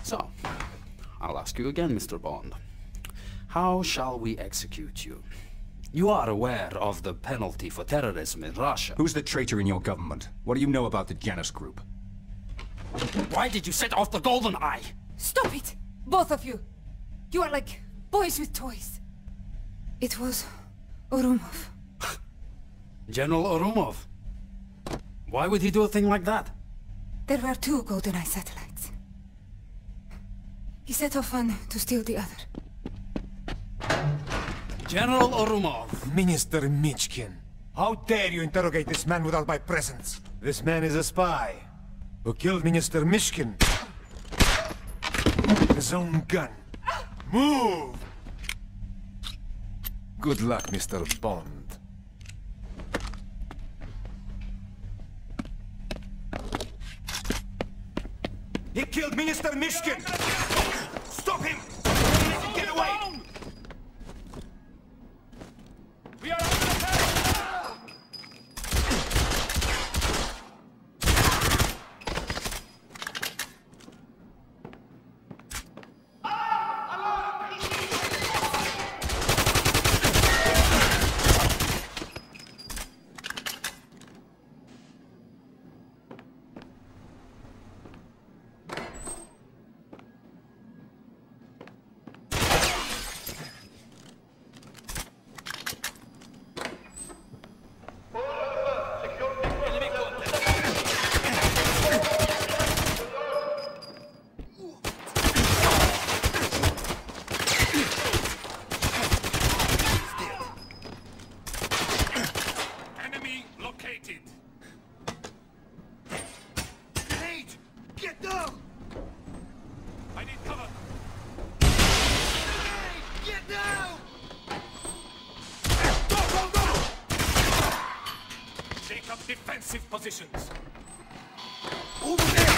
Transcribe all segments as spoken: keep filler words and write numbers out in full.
So, I'll ask you again, Mister Bond. How shall we execute you? You are aware of the penalty for terrorism in Russia. Who's the traitor in your government? What do you know about the Janus group? Why did you set off the Goldeneye? Stop it! Both of you! You are like boys with toys. It was Ourumov. General Ourumov? Why would he do a thing like that? There were two Goldeneye satellites. He set off one to steal the other. General Ourumov. Minister Michkin, how dare you interrogate this man without my presence? This man is a spy who killed Minister Mishkin with his own gun. Move! Good luck, Mister Bond. He killed Minister Mishkin! Stop him! Get away! We are under attack! Defensive positions. Over there!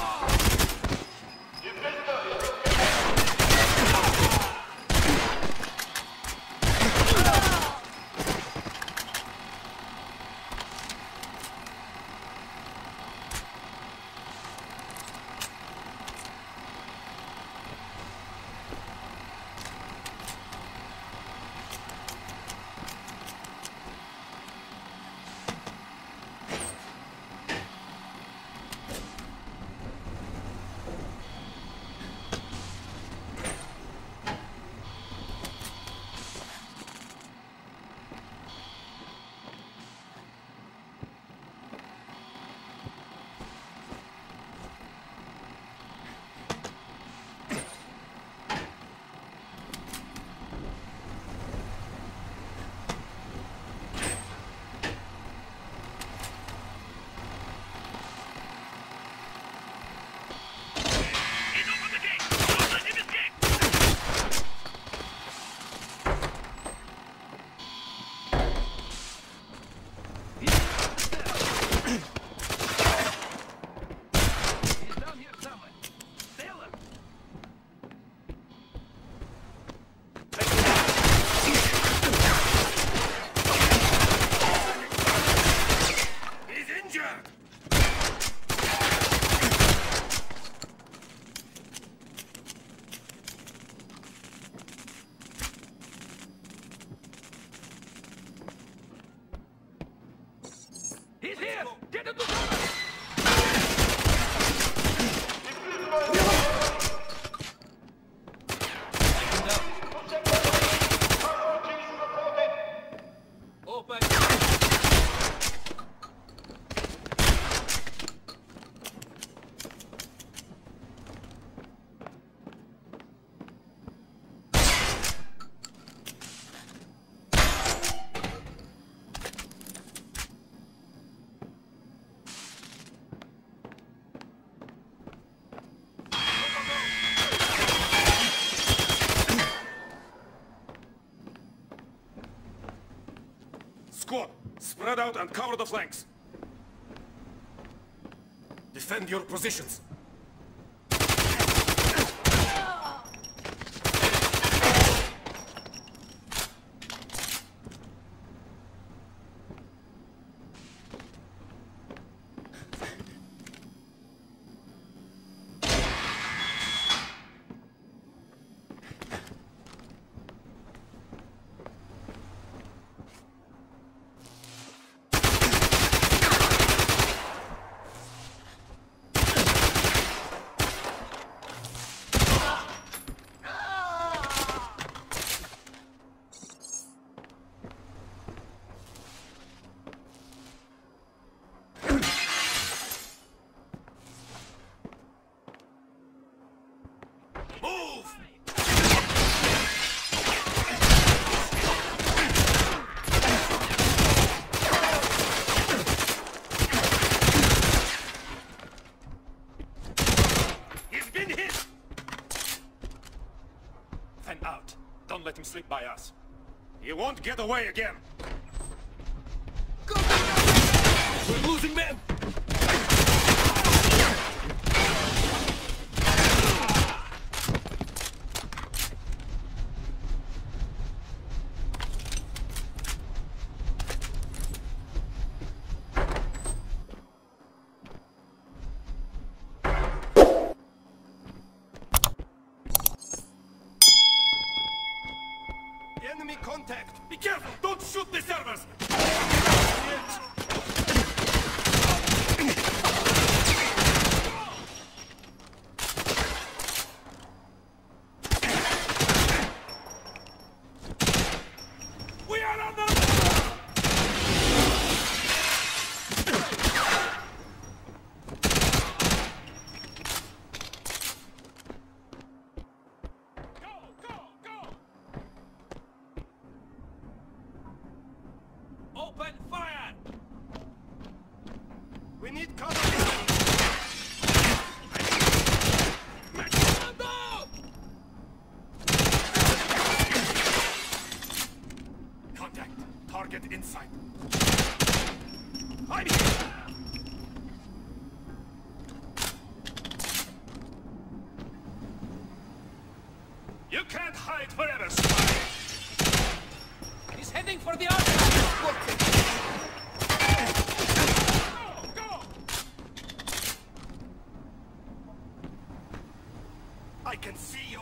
He's here! Get him to cover! Open! Squad, spread out and cover the flanks. Defend your positions. slip by us. He won't get away again. Go, go, go! We're losing men! Enemy contact! Be careful! Don't shoot the servers! We are under... Go, go, go! Open fire! We need cover! Commando! Contact! Target inside! I'm here! You can't hide forever, spy! He's heading for the outside! Go, go! I can see you!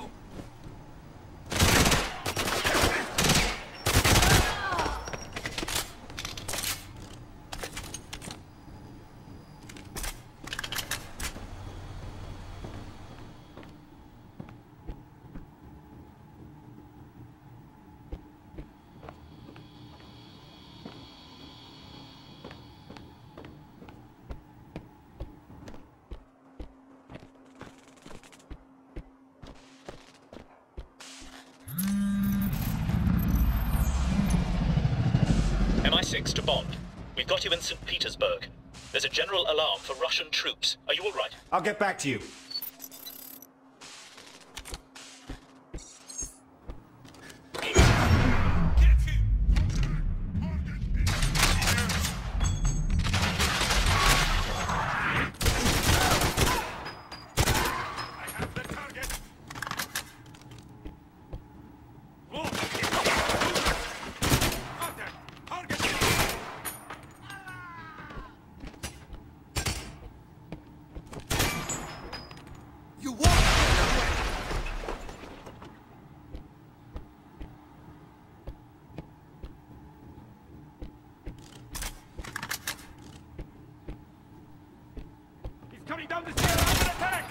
M I six to Bond. We've got you in Saint Petersburg. There's a general alarm for Russian troops. Are you all right? I'll get back to you. You won't get away! He's coming down the stairs under attack!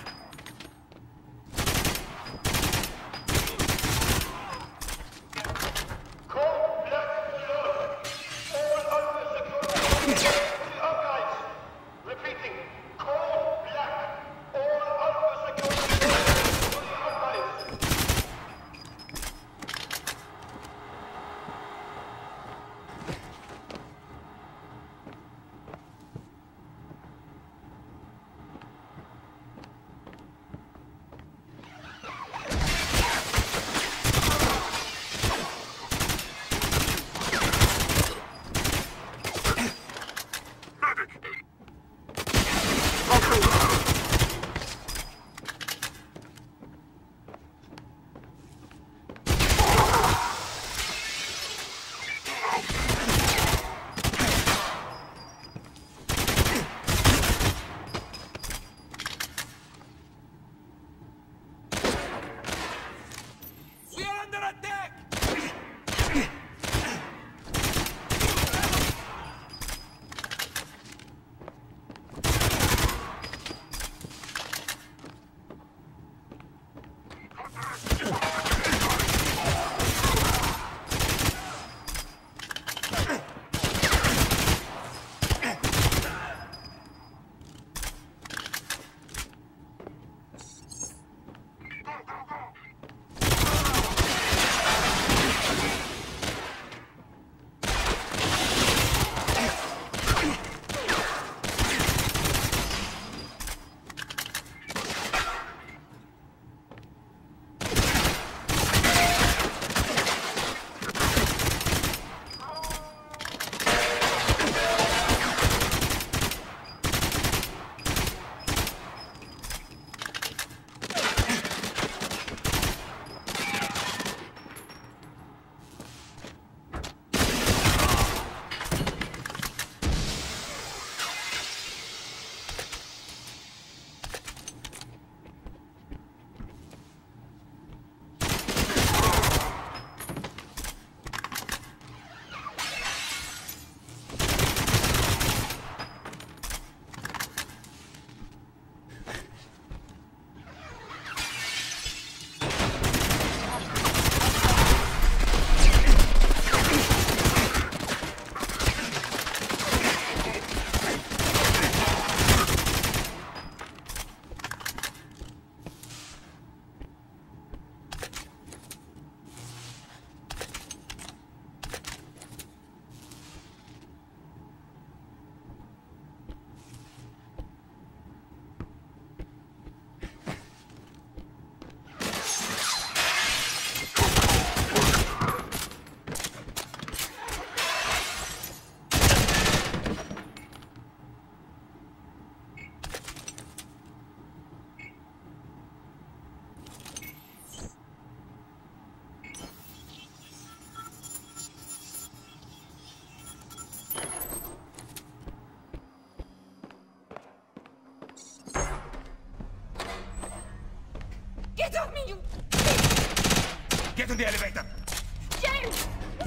Get in the elevator! James!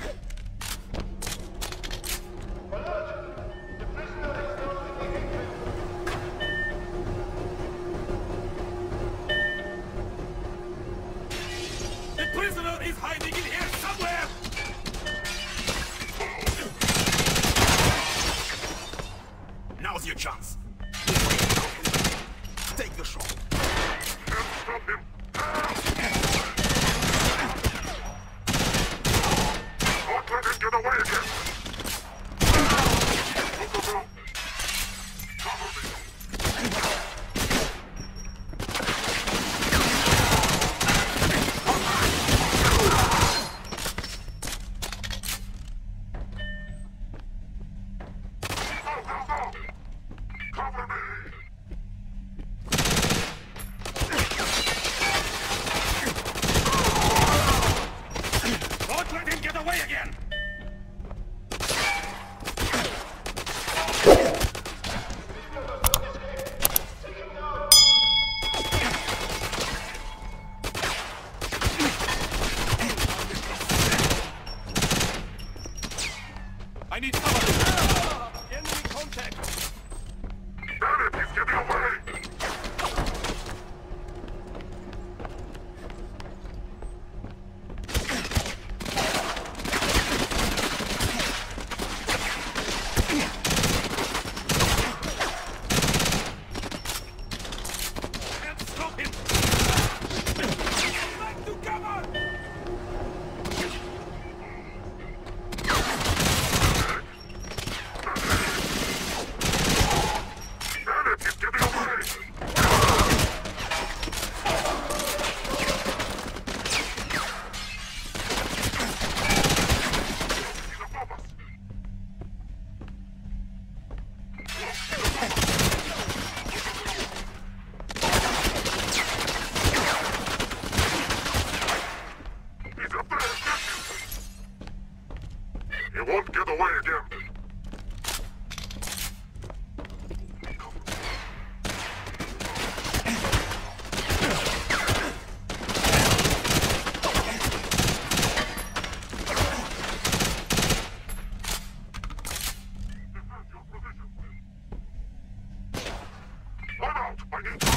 The prisoner is hiding in here somewhere! Now's your chance. Take the shot. Stop him. Don't let him get away again. Go, go, go. Cover me. Cover me! Don't let him get away again! I need cover! Enemy contact! Damn it, he's getting away! Can't stop him! Back to cover! Damn it, he's getting away! He's above us! He's up there! He won't get away again! I'm out! I need